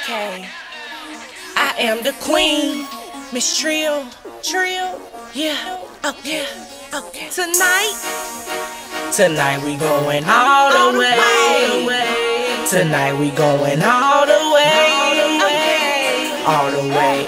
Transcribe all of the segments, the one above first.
Okay. I am the queen, Miss Trill. Yeah. Okay. Tonight we going all the way. Tonight we going all the way. All the way.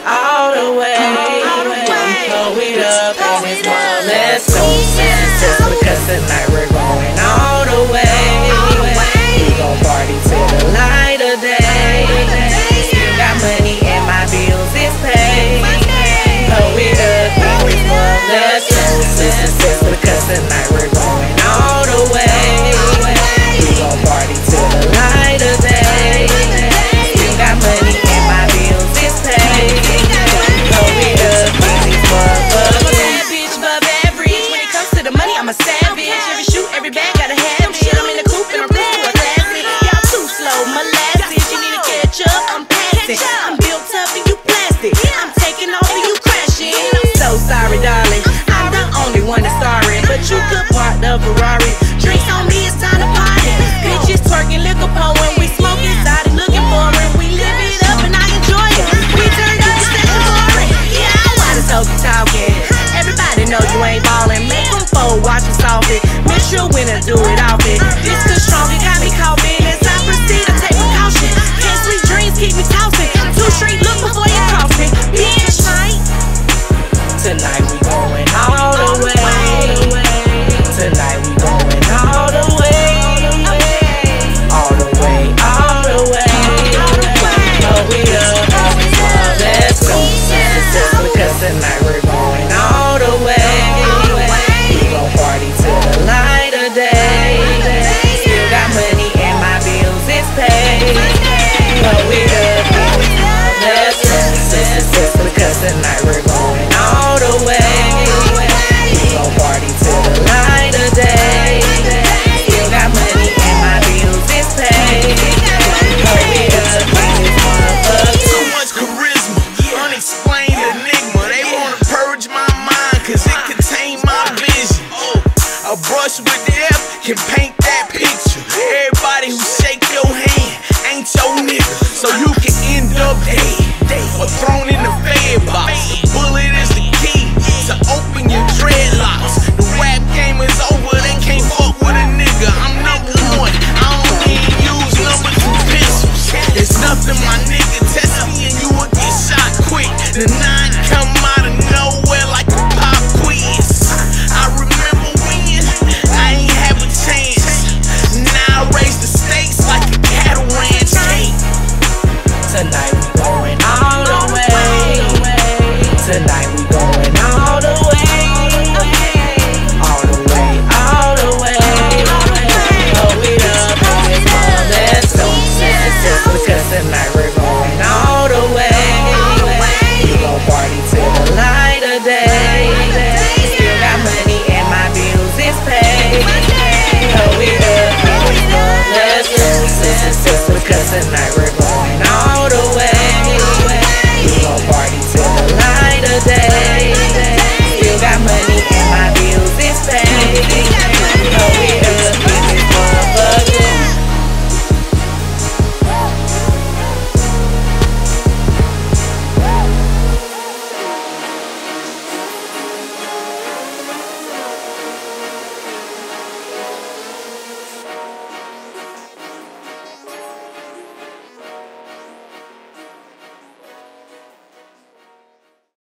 Pull it up and it's one. Let's go. Because tonight we're going all the way. We gon' party till the light of day. Still got money and my bills is paid. Pull it up and it's one. Let's go. Because tonight we're going all the way. We gon' party till the light of day. Still got money and my bills is paid. Pull it up and it's one. I'm a bad bitch above average. When it comes to the money, I'm a savage. Every shoot, every bag, gotta have it. I'm in the coupe and I'm cruising to a classic. Y'all too slow, molasses. You need to catch up, I'm passing. I'm built up and you plastic. I'm taking off and you crashing. I'm so sorry, darling. I'm the only one that's sorry, but you could park the Ferrari. Drinks on me, it's time to party. Bitches twerking, liquor pouring. We smoke inside and looking for it. We live it up and I enjoy it. We turned up the session boring. Yeah, I wanna talk you talking. Everybody know you ain't ballin'. Make them fold, watch us off it. Miss your winner, do it off it. This good strong, it got me coughing. As I proceed to take precaution. Can't sleep, dreams keep me tossing. 2 street, look before you cross me. Bitch, right? Tonight we going all the way. Tonight we going all the way. All the way. Pull it up, let's go. Because tonight we're going all the way. We gon' party till the light of day. Still got money and my bills is paid. Pull it up, let's go. Because tonight we're going all the way. We gon' party till the light of day. Still got money and my bills is paid. Pull it up, so much charisma, unexplained enigma. They wanna purge my mind, cause it contain my vision. A brush with death can paint that picture. Everybody who shake your hand ain't your nigga, so you can end up dead or thrown in the fed box. The bullet is the key to open your dreadlocks. The rap game is over, they can't fuck with a nigga. I'm number 1, I don't even use number 2 pistols. It's nothing, my nigga, test me and you will get shot quick. The 9 come out of nowhere like a pop quiz. I remember when I ain't have a chance. Now I raise the stakes like a cattle ranch cake. tonight we going all the way. Tonight we going all the way. All the way. Pull it up, let's go. Because tonight we're going all the way. We gon' party till the light of day. Still got money and my bills is paid. Pull it up, let's go. Because tonight we're